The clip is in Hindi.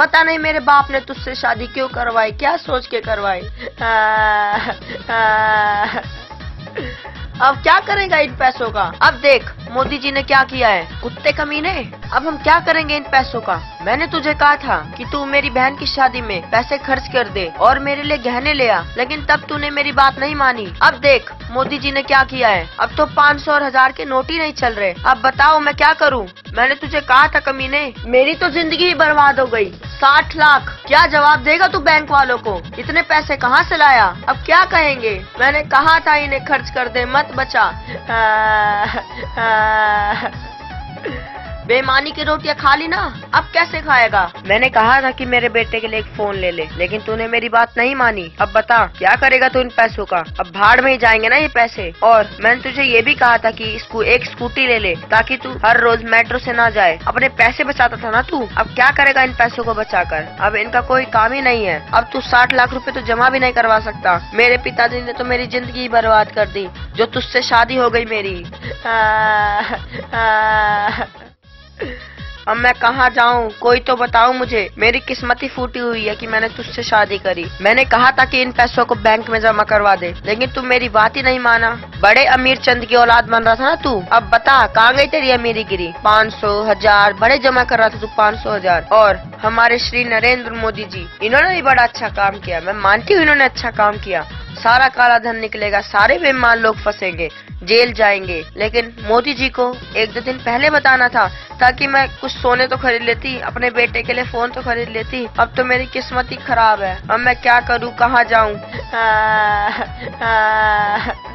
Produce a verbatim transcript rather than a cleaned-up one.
पता नहीं मेरे बाप ने तुझसे शादी क्यों करवाई, क्या सोच के करवाई। अब क्या करेगा इन पैसों का? अब देख मोदी जी ने क्या किया है, कुत्ते कमीने। अब हम क्या करेंगे इन पैसों का? मैंने तुझे कहा था कि तू मेरी बहन की शादी में पैसे खर्च कर दे और मेरे लिए गहने ले आ, लेकिन तब तूने मेरी बात नहीं मानी। अब देख मोदी जी ने क्या किया है, अब तो पाँच सौ और हजार के नोट ही नहीं चल रहे। अब बताओ मैं क्या करूं? मैंने तुझे कहा था कमीने, मेरी तो जिंदगी ही बर्बाद हो गई। साठ लाख क्या जवाब देगा तू बैंक वालों को? इतने पैसे कहाँ से लाया? अब क्या कहेंगे? मैंने कहा था इन्हें खर्च कर दे, मत बचा। बेईमानी की रोटियां खा ली ना, अब कैसे खाएगा? मैंने कहा था कि मेरे बेटे के लिए एक फोन ले ले, लेकिन तूने मेरी बात नहीं मानी। अब बता क्या करेगा तू इन पैसों का? अब भाड़ में ही जाएंगे ना ये पैसे। और मैंने तुझे ये भी कहा था कि इसको एक स्कूटी ले ले ताकि तू हर रोज मेट्रो से ना जाए। अपने पैसे बचाता था ना तू, अब क्या करेगा इन पैसों को बचाकर? अब इनका कोई काम ही नहीं है। अब तू साठ लाख रुपए तो जमा भी नहीं करवा सकता। मेरे पिताजी ने तो मेरी जिंदगी बर्बाद कर दी, जो तुझसे शादी हो गई मेरी। आ, आ, अब मैं कहाँ जाऊँ? कोई तो बताओ मुझे। मेरी किस्मत ही फूटी हुई है कि मैंने तुझसे शादी करी। मैंने कहा था कि इन पैसों को बैंक में जमा करवा दे, लेकिन तू मेरी बात ही नहीं माना। बड़े अमीर चंद की औलाद बन रहा था ना तू। अब बता कहाँ गई तेरी अमीरी गिरी? पाँच सौ हजार बड़े जमा कर रहा था तू, पाँच सौ हजार। और हमारे श्री नरेंद्र मोदी जी, इन्होंने भी बड़ा अच्छा काम किया। मैं मानती हूँ इन्होंने अच्छा काम किया। सारा काला धन निकलेगा, सारे बेईमान लोग फंसेंगे, जेल जाएंगे। लेकिन मोदी जी को एक दो दिन पहले बताना था, ताकि मैं कुछ सोने तो खरीद लेती, अपने बेटे के लिए फोन तो खरीद लेती। अब तो मेरी किस्मत ही खराब है। अब मैं क्या करूँ, कहाँ जाऊँ?